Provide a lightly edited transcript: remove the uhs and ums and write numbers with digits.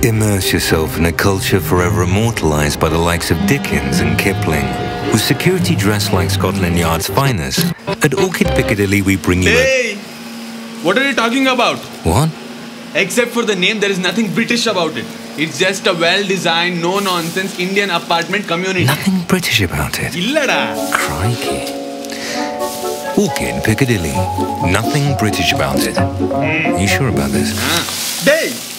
Immerse yourself in a culture forever immortalized by the likes of Dickens and Kipling. With security dressed like Scotland Yard's finest, at Orchid Piccadilly we bring you Hey! What are you talking about? What? Except for the name, there is nothing British about it. It's just a well-designed, no-nonsense Indian apartment community. Nothing British about it? Illada! Crikey. Orchid Piccadilly. Nothing British about it. You sure about this? Hey!